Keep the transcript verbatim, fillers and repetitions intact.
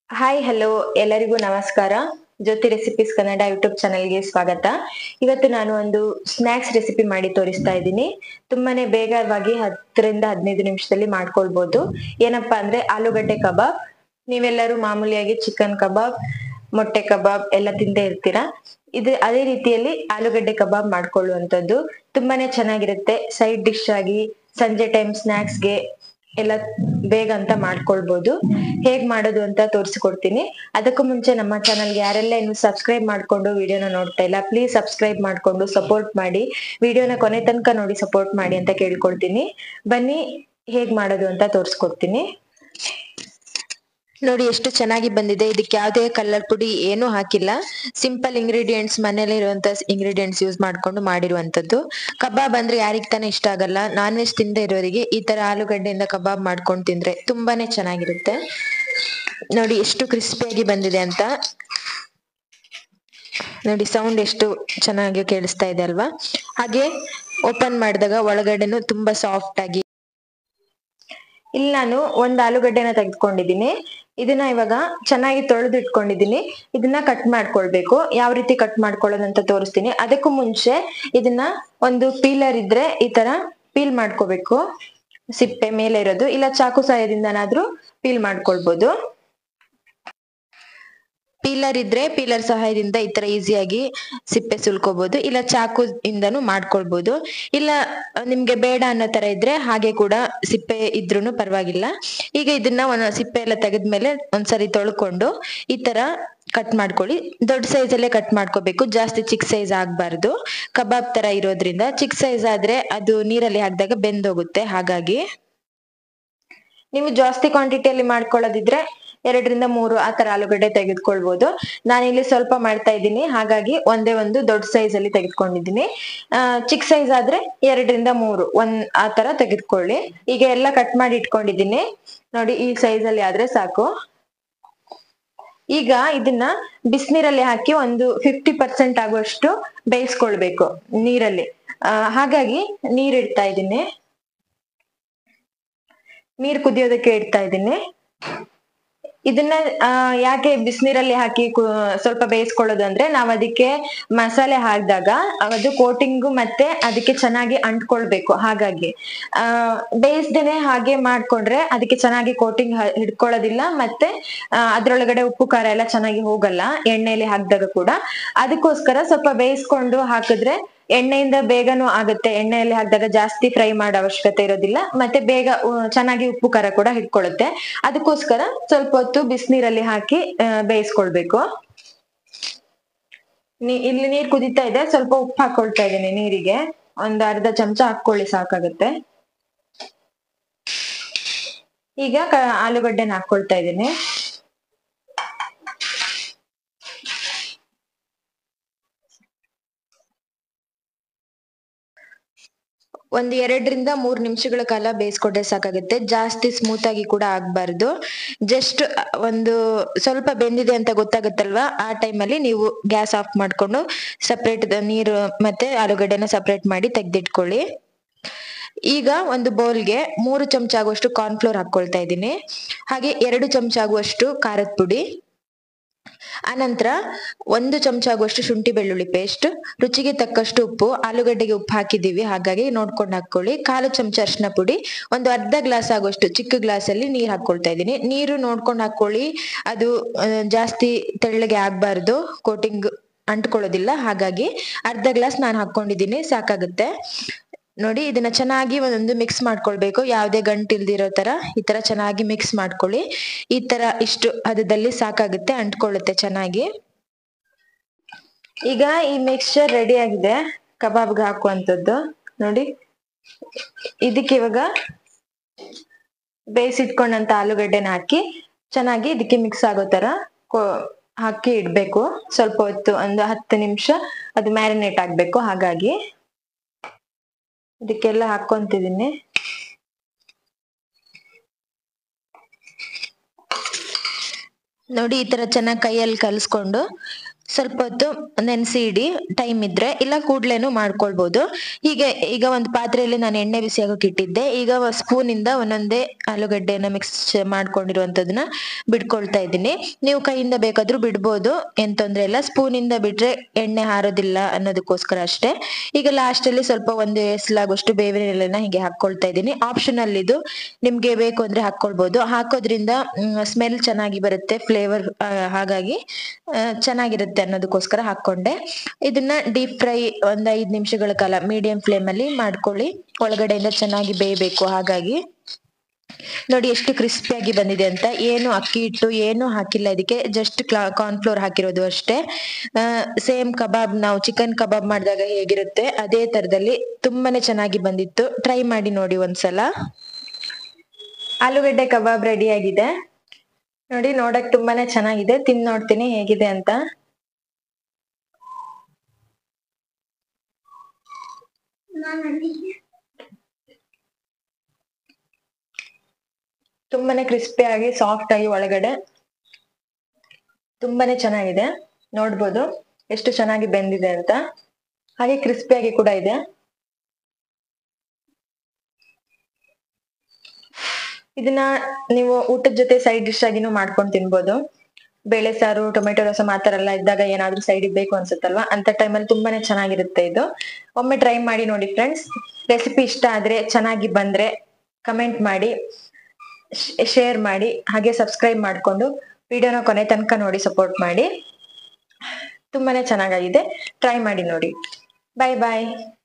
Hi hello ಎಲ್ಲರಿಗೂ ನಮಸ್ಕಾರ. ಜ್ಯೋತಿ recipes Kannada YouTube ಚಾನೆಲ್ಗೆ ಸ್ವಾಗತ. ಇವತ್ತು ನಾನು ಒಂದು ಸ್ನಾಕ್ಸ್ ರೆಸಿಪಿ ಮಾಡಿ ತೋರಿಸ್ತಾ ಇದ್ದೀನಿ. ತುಂಬಾನೇ ಬೇಗವಾಗಿ ಹತ್ತರಿಂದ ಹದಿನೈದು ನಿಮಿಷದಲ್ಲಿ ಮಾಡ್ಕೊಳ್ಬಹುದು. ಏನಪ್ಪಾ ಅಂದ್ರೆ ಆಲೂಗಡ್ಡೆ ಕಬಾಬ್. ನೀವೆಲ್ಲರೂ ಮಾಮೂಲಿಯಾಗಿ ಚಿಕನ್ ಕಬಾಬ್, ಮೊಟ್ಟೆ ಕಬಾಬ್ ಎಲ್ಲ ತಿಂದೇ ಇರ್ತೀರಾ. ಇದು ಅದೇ ರೀತಿಯಲ್ಲಿ ಆಲೂಗಡ್ಡೆ ಕಬಾಬ್ ಮಾಡ್ಕೊಳ್ಳುವಂಥದ್ದು ತುಂಬಾನೇ ಚೆನ್ನಾಗಿರುತ್ತೆ. ಸೈಡ್ ಡಿಶ್ ಆಗಿ ಸಂಜೆ ಟೈಮ್ ಸ್ನಾಕ್ಸ್ಗೆ ಎಲ್ಲ ಬೇಗ ಅಂತ ಮಾಡ್ಕೊಳ್ಬಹುದು. ಹೇಗ್ ಮಾಡೋದು ಅಂತ ತೋರಿಸ್ಕೊಡ್ತೀನಿ. ಅದಕ್ಕೂ ಮುಂಚೆ ನಮ್ಮ ಚಾನಲ್ಗೆ ಯಾರೆಲ್ಲ ಇನ್ನು ಸಬ್ಸ್ಕ್ರೈಬ್ ಮಾಡ್ಕೊಂಡು ವಿಡಿಯೋನ ನೋಡ್ತಾ ಇಲ್ಲ, ಪ್ಲೀಸ್ ಸಬ್ಸ್ಕ್ರೈಬ್ ಮಾಡ್ಕೊಂಡು ಸಪೋರ್ಟ್ ಮಾಡಿ, ವಿಡಿಯೋನ ಕೊನೆ ತನಕ ನೋಡಿ ಸಪೋರ್ಟ್ ಮಾಡಿ ಅಂತ ಕೇಳ್ಕೊಳ್ತೀನಿ. ಬನ್ನಿ ಹೇಗ್ ಮಾಡೋದು ಅಂತ ತೋರಿಸ್ಕೊಡ್ತೀನಿ. ನೋಡಿ ಎಷ್ಟು ಚೆನ್ನಾಗಿ ಬಂದಿದೆ. ಇದಕ್ಕೆ ಯಾವುದೇ ಕಲರ್ ಪುಡಿ ಏನು ಹಾಕಿಲ್ಲ. ಸಿಂಪಲ್ ಇಂಗ್ರೀಡಿಯೆಂಟ್ಸ್, ಮನೇಲಿ ಇರುವಂತ ಇಂಗ್ರೀಡಿಯೆಂಟ್ಸ್ ಯೂಸ್ ಮಾಡ್ಕೊಂಡು ಮಾಡಿರುವಂತದ್ದು. ಕಬಾಬ್ ಅಂದ್ರೆ ಯಾರಿಗ್ ತಾನೇ ಇಷ್ಟ ಆಗಲ್ಲ. ನಾನ್ ವೆಜ್ ತಿಂದೇ ಇರೋರಿಗೆ ಈ ತರ ಆಲೂಗಡ್ಡೆಯಿಂದ ಕಬಾಬ್ ಮಾಡ್ಕೊಂಡು ತಿಂದ್ರೆ ತುಂಬಾನೇ ಚೆನ್ನಾಗಿರುತ್ತೆ. ನೋಡಿ ಎಷ್ಟು ಕ್ರಿಸ್ಪಿಯಾಗಿ ಬಂದಿದೆ ಅಂತ. ನೋಡಿ ಸೌಂಡ್ ಎಷ್ಟು ಚೆನ್ನಾಗಿ ಕೇಳಿಸ್ತಾ ಇದೆ ಅಲ್ವಾ. ಹಾಗೆ ಓಪನ್ ಮಾಡಿದಾಗ ಒಳಗಡೆನು ತುಂಬಾ ಸಾಫ್ಟ್ ಆಗಿ. ಇಲ್ಲಿ ನಾನು ಒಂದ್ ಆಲೂಗಡ್ಡೆನ ತೆಗೆದುಕೊಂಡಿದ್ದೀನಿ. ಇದನ್ನ ಇವಾಗ ಚೆನ್ನಾಗಿ ತೊಳೆದು ಇಟ್ಕೊಂಡಿದ್ದೀನಿ. ಇದನ್ನ ಕಟ್ ಮಾಡ್ಕೊಳ್ಬೇಕು. ಯಾವ ರೀತಿ ಕಟ್ ಮಾಡ್ಕೊಳ್ಳೋದಂತ ತೋರಿಸ್ತೀನಿ. ಅದಕ್ಕೂ ಮುಂಚೆ ಇದನ್ನ ಒಂದು ಪೀಲರ್ ಇದ್ರೆ ಈ ತರ ಪೀಲ್ ಮಾಡ್ಕೋಬೇಕು. ಸಿಪ್ಪೆ ಮೇಲೆ ಇರೋದು, ಇಲ್ಲ ಚಾಕು ಸಹಾಯದಿಂದನಾದ್ರೂ ಪೀಲ್ ಮಾಡ್ಕೊಳ್ಬಹುದು. ಪೀಲರ್ ಇದ್ರೆ ಪೀಲರ್ ಸಹಾಯದಿಂದ ಈ ತರ ಈಸಿಯಾಗಿ ಸಿಪ್ಪೆ ಸುಲ್ಕೋಬಹುದು, ಇಲ್ಲ ಚಾಕು ಇಂದನು ಮಾಡ್ಕೊಳ್ಬಹುದು. ಇಲ್ಲ ನಿಮ್ಗೆ ಬೇಡ ಅನ್ನೋ ತರ ಇದ್ರೆ ಹಾಗೆ ಕೂಡ ಸಿಪ್ಪೆ ಇದ್ರೂನು ಪರವಾಗಿಲ್ಲ. ಈಗ ಇದನ್ನ ಒಂದ್ ಸಿಪ್ಪೆ ಎಲ್ಲ ತೆಗೆದ್ಮೇಲೆ ಒಂದ್ಸರಿ ತೊಳ್ಕೊಂಡು ಈ ತರ ಕಟ್ ಮಾಡ್ಕೊಳ್ಳಿ. ದೊಡ್ಡ ಸೈಜ್ ಅಲ್ಲೇ ಕಟ್ ಮಾಡ್ಕೋಬೇಕು, ಜಾಸ್ತಿ ಚಿಕ್ಕ ಸೈಜ್ ಆಗ್ಬಾರ್ದು. ಕಬಾಬ್ ತರ ಇರೋದ್ರಿಂದ ಚಿಕ್ಕ ಸೈಜ್ ಆದ್ರೆ ಅದು ನೀರಲ್ಲಿ ಹಾಕಿದಾಗ ಬೆಂದೋಗುತ್ತೆ. ಹಾಗಾಗಿ ನೀವು ಜಾಸ್ತಿ ಕ್ವಾಂಟಿಟಿಯಲ್ಲಿ ಮಾಡ್ಕೊಳ್ಳೋದಿದ್ರೆ ಎರಡರಿಂದ ಮೂರು ಆ ತರ ಆಲೂಗಡ್ಡೆ ತೆಗೆದುಕೊಳ್ಬಹುದು. ನಾನಿಲ್ಲಿ ಸ್ವಲ್ಪ ಮಾಡ್ತಾ ಇದ್ದೀನಿ, ಹಾಗಾಗಿ ಒಂದೇ ಒಂದು ದೊಡ್ಡ ಸೈಜ್ ಅಲ್ಲಿ ತೆಗೆದುಕೊಂಡಿದ್ದೀನಿ. ಆ ಚಿಕ್ಕ ಸೈಜ್ ಆದ್ರೆ ಎರಡರಿಂದ ಮೂರು ಒಂದ್ ಆ ತರ ತೆಗೆದುಕೊಳ್ಳಿ. ಈಗ ಎಲ್ಲ ಕಟ್ ಮಾಡಿ ಇಟ್ಕೊಂಡಿದ್ದೀನಿ. ನೋಡಿ ಈ ಸೈಜ್ ಅಲ್ಲಿ ಆದ್ರೆ ಸಾಕು. ಈಗ ಇದನ್ನ ಬಿಸಿನೀರಲ್ಲಿ ಹಾಕಿ ಒಂದು ಫಿಫ್ಟಿ ಪರ್ಸೆಂಟ್ ಆಗುವಷ್ಟು ಬೇಯಿಸ್ಕೊಳ್ಬೇಕು ನೀರಲ್ಲಿ. ಆ ಹಾಗಾಗಿ ನೀರ್ ಇಡ್ತಾ ಇದ್ದೀನಿ. ನೀರ್ ಕುದಿಯೋದಕ್ಕೆ ಇಡ್ತಾ ಇದ್ದೀನಿ. ಇದನ್ನ ಆ ಯಾಕೆ ಬಿಸಿನೀರಲ್ಲಿ ಹಾಕಿ ಸ್ವಲ್ಪ ಬೇಯಿಸ್ಕೊಳ್ಳೋದು ಅಂದ್ರೆ ನಾವ್ ಅದಕ್ಕೆ ಮಸಾಲೆ ಹಾಕಿದಾಗ ಅದು ಕೋಟಿಂಗು ಮತ್ತೆ ಅದಕ್ಕೆ ಚೆನ್ನಾಗಿ ಅಂಟ್ಕೊಳ್ಬೇಕು. ಹಾಗಾಗಿ ಆ ಬೇಯಿಸ್ದೇನೆ ಹಾಗೆ ಮಾಡ್ಕೊಂಡ್ರೆ ಅದಕ್ಕೆ ಚೆನ್ನಾಗಿ ಕೋಟಿಂಗ್ ಹಿಡ್ಕೊಳ್ಳೋದಿಲ್ಲ, ಮತ್ತೆ ಅದ್ರೊಳಗಡೆ ಉಪ್ಪು ಖಾರ ಎಲ್ಲ ಚೆನ್ನಾಗಿ ಹೋಗಲ್ಲ ಎಣ್ಣೆಯಲ್ಲಿ ಹಾಕಿದಾಗ ಕೂಡ. ಅದಕ್ಕೋಸ್ಕರ ಸ್ವಲ್ಪ ಬೇಯಿಸ್ಕೊಂಡು ಹಾಕಿದ್ರೆ ಎಣ್ಣೆಯಿಂದ ಬೇಗನೂ ಆಗುತ್ತೆ. ಎಣ್ಣೆಯಲ್ಲಿ ಹಾಕಿದಾಗ ಜಾಸ್ತಿ ಫ್ರೈ ಮಾಡೋ ಅವಶ್ಯಕತೆ ಇರೋದಿಲ್ಲ, ಮತ್ತೆ ಬೇಗ ಚೆನ್ನಾಗಿ ಉಪ್ಪು ಖಾರ ಕೂಡ ಹಿಡ್ಕೊಳ್ಳುತ್ತೆ. ಅದಕ್ಕೋಸ್ಕರ ಸ್ವಲ್ಪ ಹೊತ್ತು ಬಿಸಿನೀರಲ್ಲಿ ಹಾಕಿ ಬೇಯಿಸ್ಕೊಳ್ಬೇಕು. ಇಲ್ಲಿ ನೀರ್ ಕುದೀತಾ ಇದೆ, ಸ್ವಲ್ಪ ಉಪ್ಪು ಹಾಕೊಳ್ತಾ ಇದ್ದೀನಿ ನೀರಿಗೆ. ಒಂದ್ ಅರ್ಧ ಚಮಚ ಹಾಕೊಳ್ಳಿ, ಸಾಕಾಗುತ್ತೆ. ಈಗ ಆಲೂಗಡ್ಡೆನ ಹಾಕೊಳ್ತಾ ಇದ್ದೀನಿ. ಒಂದ್ ಎರಡರಿಂದ ಮೂರ್ ನಿಮಿಷಗಳ ಕಾಲ ಬೇಯಿಸ್ಕೊಂಡ್ರೆ ಸಾಕಾಗುತ್ತೆ. ಜಾಸ್ತಿ ಸ್ಮೂತ್ ಆಗಿ ಕೂಡ ಆಗ್ಬಾರ್ದು. ಜಸ್ಟ್ ಒಂದು ಸ್ವಲ್ಪ ಬೆಂದಿದೆ ಅಂತ ಗೊತ್ತಾಗುತ್ತಲ್ವಾ, ಆ ಟೈಮಲ್ಲಿ ನೀವು ಗ್ಯಾಸ್ ಆಫ್ ಮಾಡ್ಕೊಂಡು ಸಪ್ರೇಟ್ ನೀರು ಮತ್ತೆ ಆಲೂಗಡ್ಡೆನ ಸಪ್ರೇಟ್ ಮಾಡಿ ತೆಗೆದಿಟ್ಕೊಳ್ಳಿ. ಈಗ ಒಂದು ಬೌಲ್ಗೆ ಮೂರು ಚಮಚ ಆಗುವಷ್ಟು ಕಾರ್ನ್ ಫ್ಲೋರ್ ಹಾಕೊಳ್ತಾ ಇದ್ದೀನಿ. ಹಾಗೆ ಎರಡು ಚಮಚ ಆಗುವಷ್ಟು ಖಾರದ ಪುಡಿ, ಆನಂತರ ಒಂದು ಚಮಚ ಆಗುವಷ್ಟು ಶುಂಠಿ ಬೆಳ್ಳುಳ್ಳಿ ಪೇಸ್ಟ್, ರುಚಿಗೆ ತಕ್ಕಷ್ಟು ಉಪ್ಪು. ಆಲೂಗಡ್ಡೆಗೆ ಉಪ್ಪು ಹಾಕಿದೀವಿ ಹಾಗಾಗಿ ನೋಡ್ಕೊಂಡು ಹಾಕೊಳ್ಳಿ. ಕಾಲು ಚಮಚ ಅರಿಶಿನ ಪುಡಿ, ಒಂದು ಅರ್ಧ ಗ್ಲಾಸ್ ಆಗುವಷ್ಟು ಚಿಕ್ಕ ಗ್ಲಾಸ್ ಅಲ್ಲಿ ನೀರ್ ಹಾಕೊಳ್ತಾ ಇದ್ದೀನಿ. ನೀರು ನೋಡ್ಕೊಂಡು ಹಾಕೊಳ್ಳಿ. ಅದು ಜಾಸ್ತಿ ತೆಳ್ಳಗೆ ಆಗ್ಬಾರ್ದು, ಕೋಟಿಂಗ್ ಅಂಟ್ಕೊಳ್ಳೋದಿಲ್ಲ. ಹಾಗಾಗಿ ಅರ್ಧ ಗ್ಲಾಸ್ ನಾನು ಹಾಕೊಂಡಿದ್ದೀನಿ, ಸಾಕಾಗುತ್ತೆ. ನೋಡಿ ಇದನ್ನ ಚೆನ್ನಾಗಿ ಒಂದು ಮಿಕ್ಸ್ ಮಾಡ್ಕೊಳ್ಬೇಕು. ಯಾವುದೇ ಗಂಟು ಇಲ್ದಿರೋ ತರ ಈ ತರ ಚೆನ್ನಾಗಿ ಮಿಕ್ಸ್ ಮಾಡ್ಕೊಳ್ಳಿ. ಈ ತರ ಇಷ್ಟು ಹದದಲ್ಲಿ ಸಾಕಾಗುತ್ತೆ, ಅಂಟ್ಕೊಳ್ಳುತ್ತೆ ಚೆನ್ನಾಗಿ. ಈಗ ಈ ಮಿಕ್ಸ್ಚರ್ ರೆಡಿ ಆಗಿದೆ ಕಬಾಬ್ಗೆ ಹಾಕುವಂತದ್ದು. ನೋಡಿ ಇದಕ್ಕೆ ಇವಾಗ ಬೇಯಿಸಿಟ್ಕೊಂಡಂತ ಆಲೂಗಡ್ಡೆನ ಹಾಕಿ ಚೆನ್ನಾಗಿ ಇದಕ್ಕೆ ಮಿಕ್ಸ್ ಆಗೋ ತರ ಹಾಕಿ ಇಡ್ಬೇಕು. ಸ್ವಲ್ಪ ಹೊತ್ತು, ಒಂದು ಹತ್ತು ನಿಮಿಷ ಅದು ಮ್ಯಾರಿನೇಟ್ ಆಗ್ಬೇಕು. ಹಾಗಾಗಿ ಇದಕ್ಕೆಲ್ಲ ಹಾಕೊಂತಿದ್ದೀನಿ. ನೋಡಿ ಈ ತರ ಚೆನ್ನಾಗಿ ಕೈಯಲ್ಲಿ ಕಲ್ಸ್ಕೊಂಡು ಸ್ವಲ್ಪ ಹೊತ್ತು ನೆನೆಸಿ ಇಡಿ ಟೈಮ್ ಇದ್ರೆ, ಇಲ್ಲ ಕೂಡ್ಲೇನು ಮಾಡ್ಕೊಳ್ಬಹುದು. ಹೀಗೆ ಈಗ ಒಂದು ಪಾತ್ರೆಯಲ್ಲಿ ನಾನು ಎಣ್ಣೆ ಬಿಸಿ ಆಗೋಕೆ ಇಟ್ಟಿದ್ದೆ. ಈಗ ಸ್ಪೂನ್ ಇಂದ ಒಂದೊಂದೇ ಆಲೂಗಡ್ಡೆನ ಮಿಕ್ಸ್ ಮಾಡ್ಕೊಂಡಿರುವಂತದನ್ನ ಬಿಡ್ಕೊಳ್ತಾ ಇದ್ದೀನಿ. ನೀವು ಕೈಯಿಂದ ಬೇಕಾದ್ರೂ ಬಿಡ್ಬೋದು, ಏನ್ ತೊಂದ್ರೆ ಇಲ್ಲ. ಸ್ಪೂನ್ ಇಂದ ಬಿಟ್ರೆ ಎಣ್ಣೆ ಹಾರೋದಿಲ್ಲ ಅನ್ನೋದಕ್ಕೋಸ್ಕರ ಅಷ್ಟೇ. ಈಗ ಲಾಸ್ಟ್ ಅಲ್ಲಿ ಸ್ವಲ್ಪ ಒಂದು ಎಸಲಾಗುಷ್ಟು ಬೇವಿನ ಎಲೆನ ಹೀಗೆ ಹಾಕೊಳ್ತಾ ಇದ್ದೀನಿ. ಆಪ್ಷನಲ್ ಇದು, ನಿಮ್ಗೆ ಬೇಕು ಅಂದ್ರೆ ಹಾಕೊಳ್ಬಹುದು. ಹಾಕೋದ್ರಿಂದ ಸ್ಮೆಲ್ ಚೆನ್ನಾಗಿ ಬರುತ್ತೆ, ಫ್ಲೇವರ್ ಹಾಗಾಗಿ ಚೆನ್ನಾಗಿರುತ್ತೆ ಅನ್ನೋದಕ್ಕೋಸ್ಕರ ಹಾಕೊಂಡೆ. ಇದನ್ನ ಡೀಪ್ ಫ್ರೈ ಒಂದ್ ಐದ್ ನಿಮಿಷಗಳ ಕಾಲ ಮೀಡಿಯಂ ಫ್ಲೇಮ್ ಅಲ್ಲಿ ಮಾಡ್ಕೊಳ್ಳಿ. ಒಳಗಡೆಯಿಂದ ಚೆನ್ನಾಗಿ ಬೇಯಬೇಕು. ಹಾಗಾಗಿ ನೋಡಿ ಎಷ್ಟು ಕ್ರಿಸ್ಪಿಯಾಗಿ ಬಂದಿದೆ ಅಂತ. ಏನು ಅಕ್ಕಿ ಹಿಟ್ಟು ಏನು ಹಾಕಿಲ್ಲ ಇದಕ್ಕೆ, ಜಸ್ಟ್ ಕಾರ್ನ್ ಫ್ಲೋರ್ ಹಾಕಿರೋದು ಅಷ್ಟೇ. ಸೇಮ್ ಕಬಾಬ್, ನಾವು ಚಿಕನ್ ಕಬಾಬ್ ಮಾಡಿದಾಗ ಹೇಗಿರುತ್ತೆ ಅದೇ ತರದಲ್ಲಿ ತುಂಬಾನೇ ಚೆನ್ನಾಗಿ ಬಂದಿತ್ತು. ಟ್ರೈ ಮಾಡಿ ನೋಡಿ ಒಂದ್ಸಲ. ಆಲೂಗಡ್ಡೆ ಕಬಾಬ್ ರೆಡಿ ಆಗಿದೆ ನೋಡಿ. ನೋಡಕ್ ತುಂಬಾನೇ ಚೆನ್ನಾಗಿದೆ. ತಿಂದ್ ನೋಡ್ತೀನಿ ಹೇಗಿದೆ ಅಂತ. ತುಂಬಾನೇ ಕ್ರಿಸ್ಪಿ ಆಗಿ ಸಾಫ್ಟ್ ಆಗಿ ಒಳಗಡೆ ತುಂಬಾನೇ ಚೆನ್ನಾಗಿದೆ. ನೋಡ್ಬೋದು ಎಷ್ಟು ಚೆನ್ನಾಗಿ ಬೆಂದಿದೆ ಅಂತ. ಹಾಗೆ ಕ್ರಿಸ್ಪಿಯಾಗಿ ಕೂಡ ಇದೆ. ಇದನ್ನ ನೀವು ಊಟದ ಜೊತೆ ಸೈಡ್ ಡಿಶ್ ಆಗಿನೂ ಮಾಡ್ಕೊಂಡು ತಿನ್ಬೋದು. ಬೇಳೆ ಸಾರು, ಟೊಮೆಟೊ ರಸಂ ಆತರ ಎಲ್ಲ ಇದ್ದಾಗ ಏನಾದ್ರೂ ಸೈಡ್ ಬೇಕು ಅನ್ಸುತ್ತಲ್ವಾ, ಅಂತ ಟೈಮಲ್ಲಿ ತುಂಬಾನೇ ಚೆನ್ನಾಗಿರುತ್ತೆ ಇದು. ಒಮ್ಮೆ ಟ್ರೈ ಮಾಡಿ ನೋಡಿ ಫ್ರೆಂಡ್ಸ್. ರೆಸಿಪಿ ಇಷ್ಟ ಆದ್ರೆ, ಚೆನ್ನಾಗಿ ಬಂದ್ರೆ ಕಮೆಂಟ್ ಮಾಡಿ, ಶೇರ್ ಮಾಡಿ, ಹಾಗೆ ಸಬ್ಸ್ಕ್ರೈಬ್ ಮಾಡ್ಕೊಂಡು ವಿಡಿಯೋನ ಕೊನೆ ತನಕ ನೋಡಿ ಸಪೋರ್ಟ್ ಮಾಡಿ. ತುಂಬಾನೇ ಚೆನ್ನಾಗಿದೆ. ಟ್ರೈ ಮಾಡಿ ನೋಡಿ. ಬಾಯ್ ಬಾಯ್.